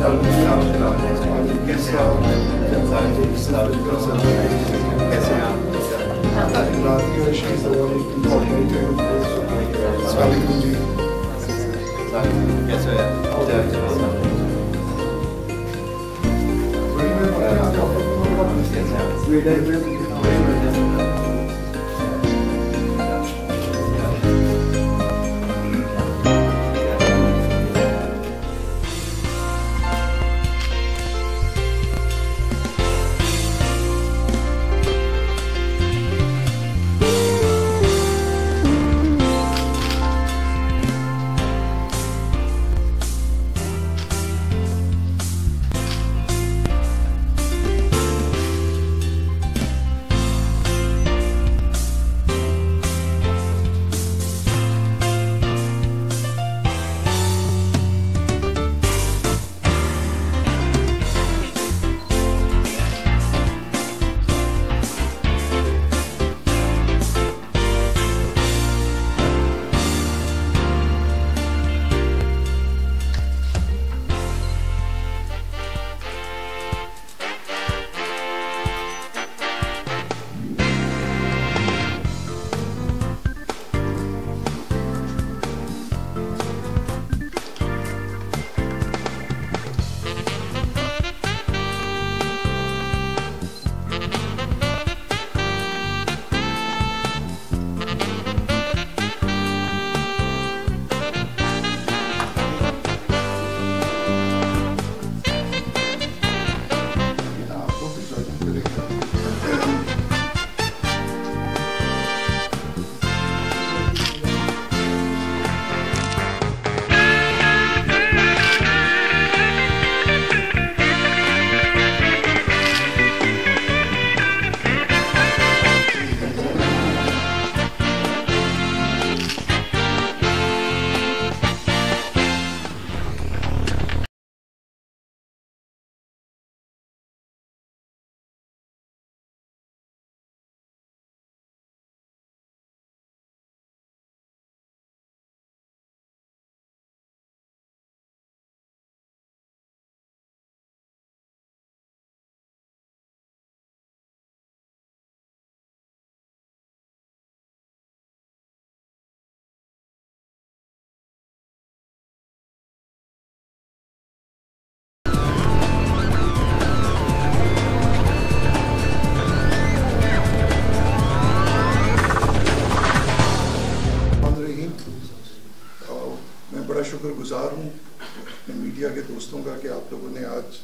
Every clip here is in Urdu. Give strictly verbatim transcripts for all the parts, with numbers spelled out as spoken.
शुक्रगुजार हूँ अपने मीडिया के दोस्तों का कि आप लोगों ने आज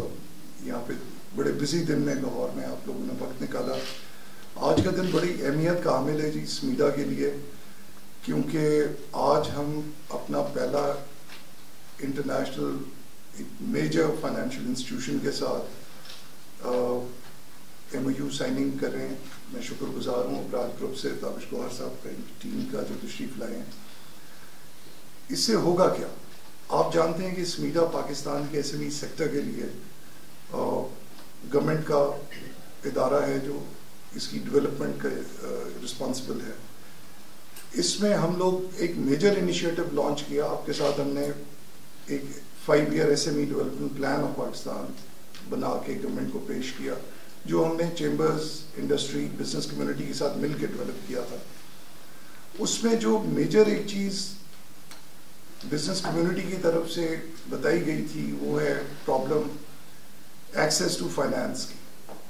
यहाँ पे बड़े बिजी दिन में लाहौर में आप लोगों ने वक्त निकाला। आज का दिन बड़ी अहमियत का हामिल है जी स्मीडा के लिए, क्योंकि आज हम अपना पहला इंटरनेशनल मेजर फाइनेंशियल इंस्टीट्यूशन के साथ एम ओ यू साइनिंग कर रहे हैं। मैं शुक्रगुजार हूँ अबराज ग्रुप से ताबिश गौहर साहब का टीम का जो तशरीफ लाए हैं। इससे होगा क्या, आप जानते हैं कि स्मीडा पाकिस्तान के एस एम ई सेक्टर के लिए गवर्नमेंट का इदारा है जो इसकी डेवलपमेंट का रिस्पॉन्सिबल है। इसमें हम लोग एक मेजर इनिशिएटिव लॉन्च किया। आपके साथ हमने एक five year S M E development plan of Pakistan बना के गवर्नमेंट को पेश किया, जो हमने चेंबर्स, इंडस्ट्री, बिजनेस कम्युनिटी के साथ मिलकर डेवलप किया था। उसमें जो मेजर एक चीज़ बिजनेस कम्युनिटी की तरफ से बताई गई थी वो है प्रॉब्लम एक्सेस टू फाइनेंस की,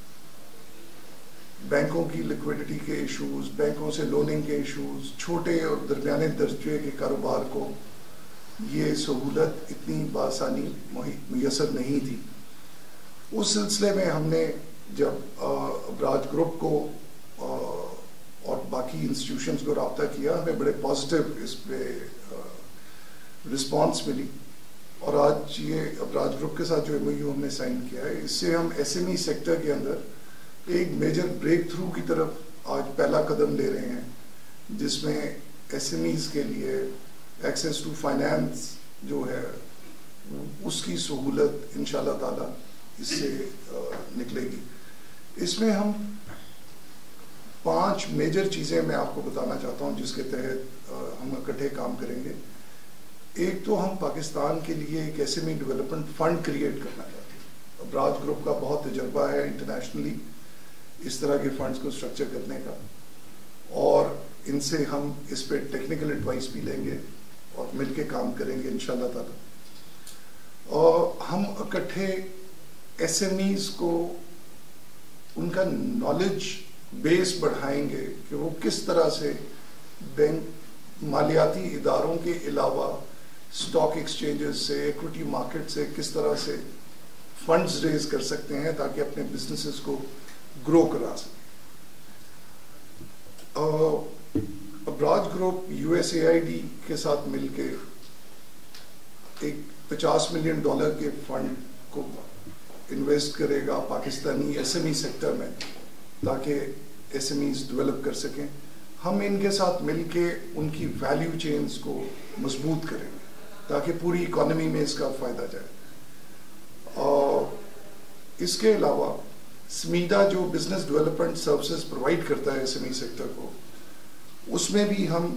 बैंकों की लिक्विडिटी के इश्यूज, बैंकों से लोनिंग के इश्यूज, छोटे और दरमियाने दर्जे के कारोबार को ये सहूलत इतनी बासानी मुयसर नहीं थी। उस सिलसिले में हमने जब अबराज ग्रुप को आ, और बाकी इंस्टीट्यूशंस को रब्ता किया, हमें बड़े पॉजिटिव इस पे रिस्पॉन्स मिली। और आज ये अबराज ग्रुप के साथ जो एम ओ यू हमने साइन किया है, इससे हम एस एम ई सेक्टर के अंदर एक मेजर ब्रेक थ्रू की तरफ आज पहला कदम ले रहे हैं, जिसमें एस एम ईज़ के लिए एक्सेस टू फाइनेंस जो है उसकी सहूलत इंशाल्लाह ताला इससे निकलेगी। इसमें हम पांच मेजर चीज़ें मैं आपको बताना चाहता हूं जिसके तहत हम इकट्ठे काम करेंगे। ایک تو ہم پاکستان کے لیے ایک S M E development fund create کرنا چاہتے ہیں. ابراج گروپ کا بہت تجربہ ہے انٹرنیشنلی اس طرح کے فنڈز کو اسٹرکچر کرنے کا, اور ان سے ہم اس پہ ٹیکنیکل ایڈوائس بھی لیں گے اور مل کے کام کریں گے انشاءاللہ تعالی. اور ہم اکٹھے ایس ایم ایز کو ان کا نالج بیس بڑھائیں گے کہ وہ کس طرح سے بینک مالیاتی اداروں کے علاوہ اسٹاک ایکسچینجز سے, ایکوٹی مارکیٹ سے کس طرح سے فنڈز ریز کر سکتے ہیں تاکہ اپنے بزنسز کو گرو کرا سکیں. Abraaj group U S A I D کے ساتھ مل کے ایک پچاس ملین ڈالر کے فنڈ کو انویسٹ کرے گا Pakistani S M E sector میں تاکہ ایس ایم ایز ڈیولپ کر سکیں. ہم ان کے ساتھ مل کے ان کی ویلیو چینز کو مضبوط کریں گے تاکہ پوری اکانومی میں اس کا فائدہ جائے. اور اس کے علاوہ سمیڈا جو بزنس ڈیولپمنٹ سروسز پرووائڈ کرتا ہے ایس ایم ای سیکٹر کو, اس میں بھی ہم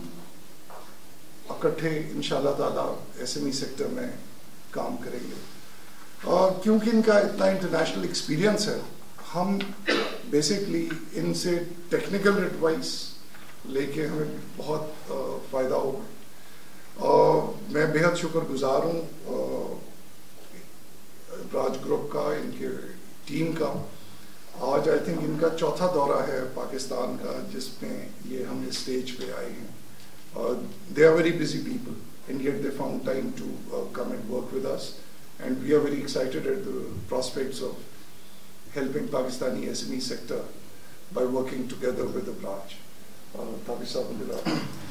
اکٹھے انشاءاللہ تعالیٰ ایس ایم ای سیکٹر میں کام کریں گے. اور کیونکہ ان کا اتنا انٹرنیشنل ایکسپیرینس ہے, ہم بیسکلی ان سے ٹیکنیکل ایڈوائس لے کے ہمیں بہت فائدہ ہوگا. اور میں بہت شکر گزار ہوں ابراج گروپ کا, ان کے ٹیم کا. آج آئی تھنک ان کا چوتھا دورہ ہے پاکستان کا جس میں یہ ہم اس اسٹیج پہ آئے ہیں. They are very busy people and yet they found time to come and work with us, and we are very excited at the prospects of helping Pakistani S M E sector by working together with Abraaj. Tabish صاحب,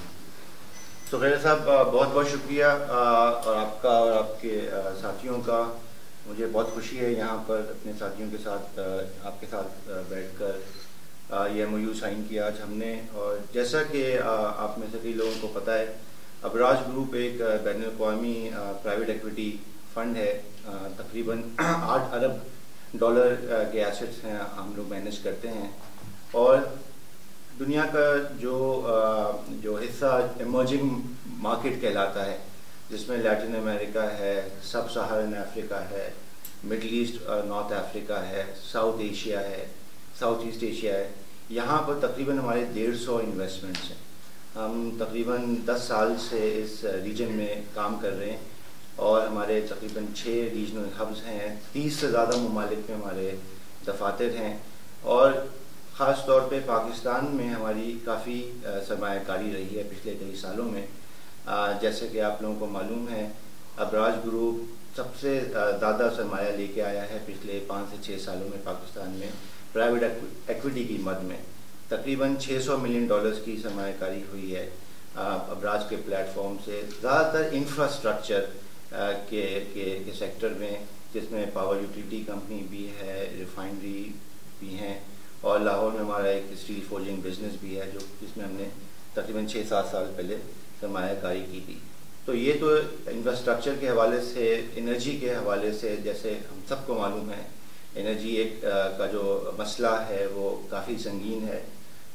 سخیرہ صاحب بہت بہت شکریہ, اور آپ کا اور آپ کے ساتھیوں کا. مجھے بہت خوشی ہے یہاں پر اپنے ساتھیوں کے ساتھ آپ کے ساتھ بیٹھ کر یہ ایم او یو سائن کیا آج ہم نے. اور جیسا کہ آپ میں سے کئی لوگوں کو پتہ ہے, ابراج گروپ ایک بین الاقوامی پرائیویٹ ایکویٹی فنڈ ہے. تقریباً آٹھ ارب ڈالر کے ایسٹس ہیں ہم لوگ مینیج کرتے ہیں, اور دنیا کا جو جو حصہ ایمرجنگ مارکیٹ کہلاتا ہے, جس میں لیٹن امریکہ ہے, سب سہارن افریقہ ہے, مڈل ایسٹ نارتھ افریقہ ہے, ساؤتھ ایشیا ہے, ساؤتھ ایسٹ ایشیا ہے, یہاں پر تقریباً ہمارے ڈیڑھ سو انویسٹمنٹس ہیں. ہم تقریباً دس سال سے اس ریجن میں کام کر رہے ہیں, اور ہمارے تقریباً چھ ریجنل ہبز ہیں. تیس سے زیادہ ممالک میں ہمارے دفاتر ہیں, اور خاص طور پہ پاکستان میں ہماری کافی سرمایہ کاری رہی ہے پچھلے کئی سالوں میں. جیسے کہ آپ لوگوں کو معلوم ہے, ابراج گروپ سب سے زیادہ سرمایہ لے کے آیا ہے پچھلے پانچ سے چھ سالوں میں پاکستان میں پرائیویٹ ایکویٹی کی مد میں. تقریباً چھ سو ملین ڈالرز کی سرمایہ کاری ہوئی ہے ابراج کے پلیٹ فارم سے, زیادہ تر انفراسٹرکچر کے کے سیکٹر میں, جس میں پاور یوٹیلیٹی کمپنی بھی ہے, ریفائنری بھی ہیں, اور لاہور میں ہمارا ایک اسٹیل فورجنگ بزنس بھی ہے جو جس میں ہم نے تقریباً چھ سات سال پہلے سرمایہ کاری کی تھی. تو یہ تو انفراسٹرکچر کے حوالے سے. انرجی کے حوالے سے جیسے ہم سب کو معلوم ہے, انرجی ایک کا جو مسئلہ ہے وہ کافی سنگین ہے.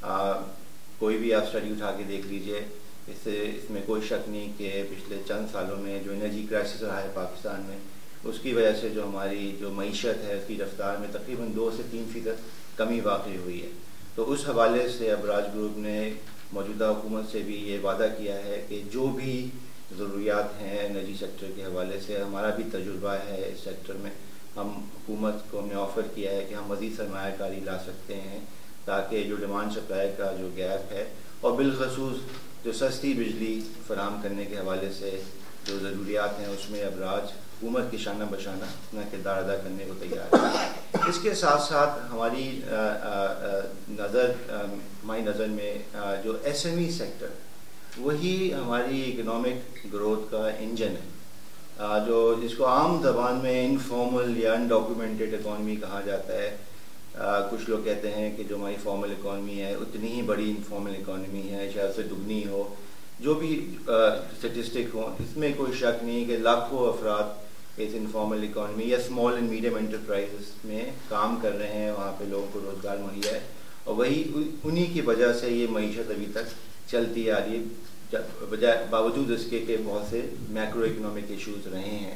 کوئی بھی آپ اسٹڈی اٹھا کے دیکھ لیجئے, اس سے اس میں کوئی شک نہیں کہ پچھلے چند سالوں میں جو انرجی کرائسس رہا ہے پاکستان میں, اس کی وجہ سے جو ہماری جو معیشت ہے اس کی رفتار میں تقریباً دو سے تین فیصد کمی واقع ہوئی ہے. تو اس حوالے سے ابراج گروپ نے موجودہ حکومت سے بھی یہ وعدہ کیا ہے کہ جو بھی ضروریات ہیں انرجی سیکٹر کے حوالے سے, ہمارا بھی تجربہ ہے اس سیکٹر میں, ہم حکومت کو ہم نے آفر کیا ہے کہ ہم مزید سرمایہ کاری لا سکتے ہیں تاکہ جو ڈیمانڈ سپلائی کا جو گیپ ہے, اور بالخصوص جو سستی بجلی فراہم کرنے کے حوالے سے جو ضروریات ہیں, اس میں ابراج حکومت کی شانہ بشانہ اپنا کردار ادا کرنے کو تیار ہے. اس کے ساتھ ساتھ ہماری نظر ہماری نظر میں جو ایس ایم ای سیکٹر, وہی ہماری اکنامک گروتھ کا انجن ہے, جو جس کو عام زبان میں انفارمل یا انڈاکیومنٹڈ اکانومی کہا جاتا ہے. کچھ لوگ کہتے ہیں کہ جو ہماری فارمل اکانومی ہے اتنی ہی بڑی انفارمل اکانومی ہے, شاید سے دگنی ہو. جو بھی اسٹیٹسٹک ہوں, اس میں کوئی شک نہیں کہ لاکھوں افراد اس انفارمل اکانومی یا اسمال اینڈ میڈیم انٹرپرائزز میں کام کر رہے ہیں, وہاں پہ لوگوں کو روزگار مہیا ہے, اور وہی انہی کی وجہ سے یہ معیشت ابھی تک چلتی آ رہی ہے بجائے باوجود اس کے کہ بہت سے میکرو اکنامک ایشوز رہے ہیں.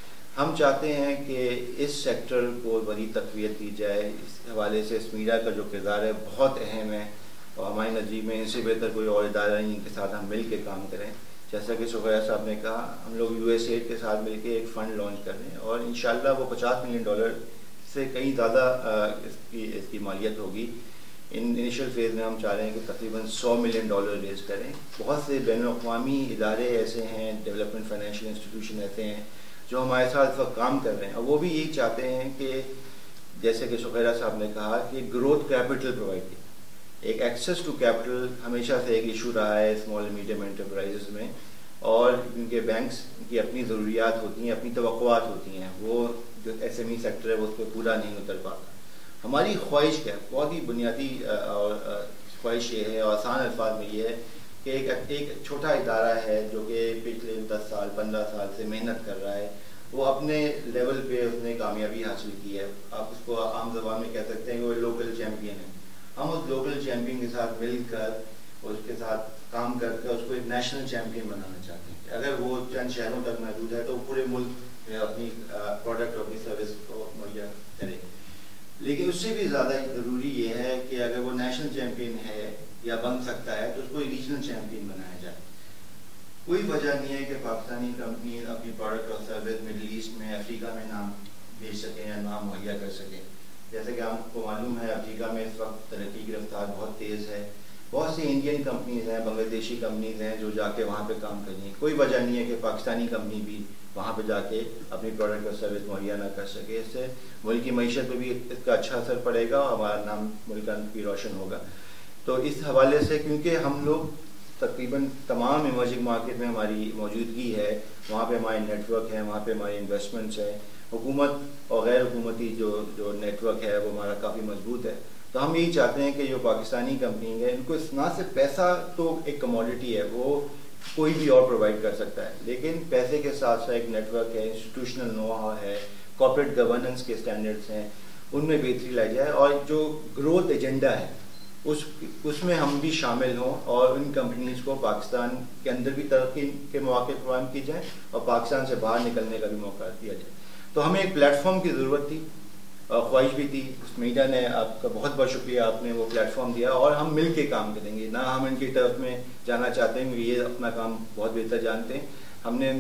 ہم چاہتے ہیں کہ اس سیکٹر کو بڑی تقویت دی جائے. اس حوالے سے اسمیڈا کا جو کردار ہے بہت اہم ہے اور ہماری نظر میں ان سے بہتر کوئی اور ادارہ نہیں کے ساتھ ہم مل کے کام کریں. جیسا کہ سخیرہ صاحب نے کہا, ہم لوگ یو ایس ایڈ کے ساتھ مل کے ایک فنڈ لانچ کر رہے ہیں اور انشاءاللہ وہ پچاس ملین ڈالر سے کہیں زیادہ اس کی اس کی مالیت ہوگی. ان انیشل فیز میں ہم چاہ رہے ہیں کہ تقریباً سو ملین ڈالر ریز کریں. بہت سے بین الاقوامی ادارے ایسے ہیں, ڈیولپمنٹ فائنینشیل انسٹیٹیوشن ایسے ہیں جو ہمارے ساتھ اس وقت کام کر رہے ہیں اور وہ بھی یہی چاہتے ہیں کہ جیسے کہ سخیرہ صاحب نے کہا کہ گروتھ کیپٹل پرووائڈ کی. ایک ایکسیس ٹو کیپٹل ہمیشہ سے ایک ایشو رہا ہے اسمال میڈیم انٹرپرائزز میں, اور کیونکہ بینکس کی اپنی ضروریات ہوتی ہیں, اپنی توقعات ہوتی ہیں, وہ جو ایس ایم ای سیکٹر ہے وہ اس پہ پورا نہیں اتر پاتا. ہماری خواہش کیا ہے, بہت ہی بنیادی اور خواہش یہ ہے اور آسان الفاظ میں یہ ہے کہ ایک ایک چھوٹا ادارہ ہے جو کہ پچھلے دس سال پندرہ سال سے محنت کر رہا ہے, وہ اپنے لیول پہ اس نے کامیابی حاصل کی ہے. آپ اس کو عام زبان میں کہہ سکتے ہیں کہ وہ لوکل چیمپئن ہے. ہم اس لوکل چیمپئن کے ساتھ مل کر اس کے ساتھ کام کر کر اس کو ایک نیشنل چیمپئن بنانا چاہتے ہیں. اگر وہ چند شہروں تک محدود ہے تو پورے ملک میں اپنی پروڈکٹ اور اپنی سروس کو مہیا کرے. لیکن اس سے بھی زیادہ ضروری یہ ہے کہ اگر وہ نیشنل چیمپئن ہے یا بن سکتا ہے تو اس کو ریجنل چیمپئن بنایا جائے. کوئی وجہ نہیں ہے کہ پاکستانی کمپنی اپنی پروڈکٹ اور سروس مڈل ایسٹ میں, افریقہ میں نام بیچ سکیں یا نام مہیا کر سکیں. جیسے کہ آپ کو معلوم ہے افریقہ میں اس وقت ترقی کی رفتار بہت تیز ہے. بہت سی انڈین کمپنیز ہیں, بنگلہ دیشی کمپنیز ہیں جو جا کے وہاں پہ کام کر رہی ہیں. کوئی وجہ نہیں ہے کہ پاکستانی کمپنی بھی وہاں پہ جا کے اپنی پروڈکٹ اور سروس مہیا نہ کر سکے. اس سے ملک کی معیشت پہ بھی اس کا اچھا اثر پڑے گا اور ہمارا نام ملک کا بھی روشن ہوگا. تو اس حوالے سے کیونکہ ہم لوگ تقریباً تمام ایمرجنگ مارکیٹ میں ہماری موجودگی ہے, وہاں پہ ہمارے نیٹ ورک ہیں, وہاں پہ ہماری انویسٹمنٹس ہیں, حکومت اور غیر حکومتی جو جو نیٹ ورک ہے وہ ہمارا کافی مضبوط ہے. تو ہم یہی چاہتے ہیں کہ جو پاکستانی کمپنی ہے ان کو نہ صرف پیسہ تو ایک کموڈٹی ہے, وہ کوئی بھی اور پرووائڈ کر سکتا ہے, لیکن پیسے کے ساتھ ساتھ ایک نیٹ ورک ہے, انسٹیٹیوشنل نو ہاؤ ہے, کارپوریٹ گورننس کے اسٹینڈرڈس ہیں, ان میں بہتری لائی جائے اور جو گروتھ ایجنڈا ہے اس اس میں ہم بھی شامل ہوں اور ان کمپنیز کو پاکستان کے اندر بھی ترقی کے مواقع فراہم کی جائیں اور پاکستان سے باہر نکلنے کا بھی موقع دیا جائے. تو ہمیں ایک پلیٹ فارم کی ضرورت تھی, خواہش بھی تھی. اسمیڈا نے, آپ کا بہت بہت شکریہ, آپ نے وہ پلیٹ فارم دیا اور ہم مل کے کام کریں گے. نہ ہم ان کی طرف میں جانا چاہتے ہیں کہ یہ اپنا کام بہت بہتر جانتے ہیں. ہم نے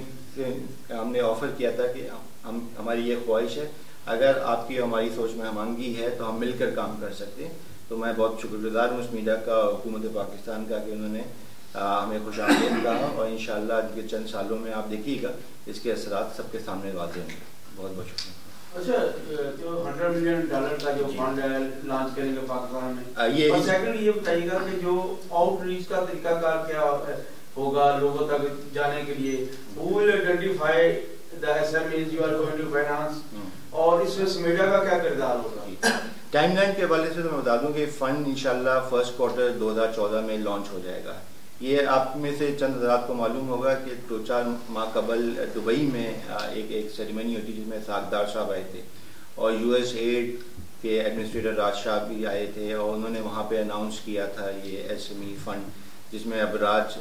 ہم نے آفر کیا تھا کہ ہم ہماری یہ خواہش ہے, اگر آپ کی ہماری سوچ میں ہمانگی ہے تو ہم مل کر کام کر سکتے ہیں. تو میں بہت شکر گزار ہوں اسمیڈا کا, حکومت پاکستان کا, کہ انہوں نے ہمیں خوش آمدید کہا اور انشاءاللہ آج کے چند سالوں میں آپ دیکھیے گا اس کے اثرات سب کے سامنے واضح ہوں گے. بہت بہت شکریہ. اچھا, جو ہنڈریڈ ملین ڈالر کا جو فنڈ ہے لانچ کریں گے پاکستان میں, یہ اور سیکنڈ یہ بتائیے گا کہ جو آؤٹ ریچ کا طریقہ کار کیا ہوگا لوگوں تک جانے کے لیے, who will identify the SMEs you are going to finance, اور اس میں اسمیڈا کا کیا کردار ہوگا؟ ٹائم لائن کے حوالے سے تو میں بتا دوں کہ فنڈ انشاءاللہ فرسٹ کوارٹر دو ہزار چودہ میں لانچ ہو جائے گا. یہ آپ میں سے چند حضرات کو معلوم ہوگا کہ دو چار ماہ قبل دبئی میں ایک ایک سیریمنی ہوئی تھی جس میں سردار صاحب آئے تھے اور یو ایس ایڈ کے ایڈمنسٹریٹر راج صاحب بھی آئے تھے اور انہوں نے وہاں پہ اناؤنس کیا تھا یہ ایس ایم ای فنڈ جس میں ابراج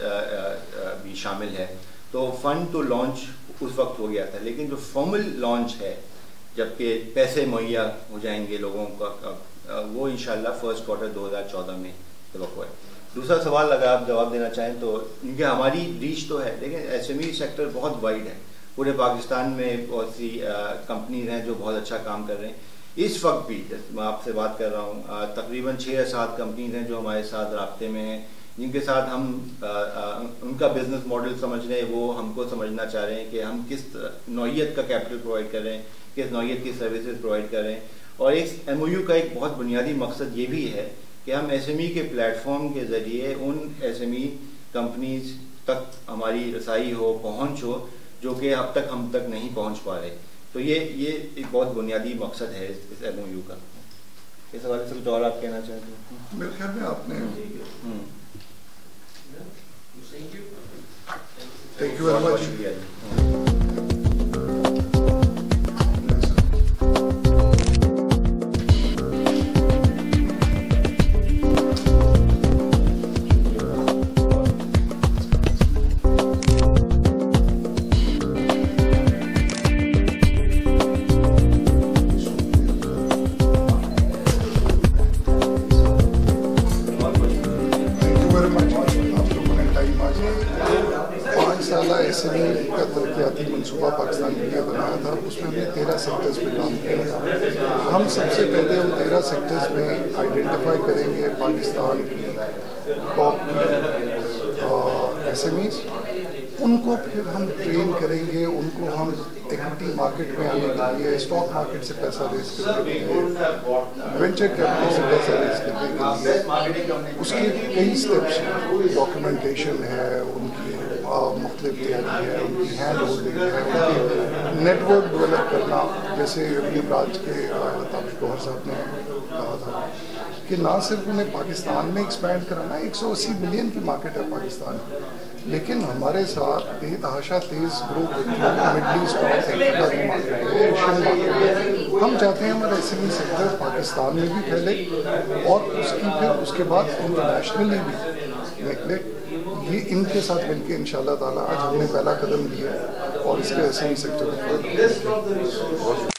بھی شامل ہے. تو فنڈ تو لانچ اس وقت ہو گیا تھا, لیکن جو فارمل لانچ ہے جبکہ پیسے مہیا ہو جائیں گے لوگوں کا, وہ انشاءاللہ فرسٹ کوارٹر دو ہزار چودہ میں توقع ہے. دوسرا سوال اگر آپ جواب دینا چاہیں تو کیونکہ ہماری ریچ تو ہے, لیکن ایس ایم ای سیکٹر بہت وائڈ ہے. پورے پاکستان میں بہت سی کمپنیز ہیں جو بہت اچھا کام کر رہے ہیں. اس وقت بھی میں آپ سے بات کر رہا ہوں, تقریباً چھ یا سات کمپنیز ہیں جو ہمارے ساتھ رابطے میں ہیں, جن کے ساتھ ہم ان کا بزنس ماڈل سمجھ رہے ہیں, وہ ہم کو سمجھنا چاہ رہے ہیں کہ ہم کس نوعیت کا کیپٹل پرووائڈ کر رہے ہیں, کس نوعیت کی سروسز پرووائڈ کر رہے ہیں. اور ایک ایم او یو کا ایک بہت بنیادی مقصد یہ بھی ہے کہ ہم ایس ایم ای کے پلیٹ فارم کے ذریعے ان ایس ایم ای کمپنیز تک ہماری رسائی ہو, پہنچ ہو, جو کہ اب تک ہم تک نہیں پہنچ پا رہے. تو یہ یہ ایک بہت بنیادی مقصد ہے اس ایم او یو کا. اس حوالے سے کچھ اور آپ کہنا چاہتے ہیں؟ میرے خیال میں آپ نے thank you very much. Company. हम सबसे पहले उन तेरह सेक्टर्स में आइडेंटिफाई करेंगे पाकिस्तान की टॉप एस एम ईज, उनको फिर हम ट्रेन करेंगे, उनको हम इक्विटी मार्केट में आने के लिए, स्टॉक मार्केट से पैसा रेज करने के लिए, वेंचर कैपिटल से पैसा रेज करने के लिए उसके कई स्टेप्स हैं। डॉक्यूमेंटेशन है, उनकी मुख्तलिफ तैयारी है, उनकी हैंड होल्डिंग है, उनकी नेटवर्क डेवलप करना। जैसे अभी अब्राज के ताबिश गौहर साहब ने कहा था कि ना सिर्फ उन्हें पाकिस्तान में एक्सपैंड कराना, एक सौ अस्सी मिलियन की मार्केट है पाकिस्तान, लेकिन हमारे साथ बेतहाशा तेज ग्रो करती है मिडल ईस्ट और अफ्रीका की मार्केट है, एशियन मार्केट है। हम चाहते हैं हमारा S M E sector Pakistan में भी फैले और उसकी फिर उसके बाद इंटरनेशनली भी निकले। ये इनके साथ मिलकर इंशाल्लाह ताला आज हमने पहला कदम लिया और इसके एस एम ई सेक्टर को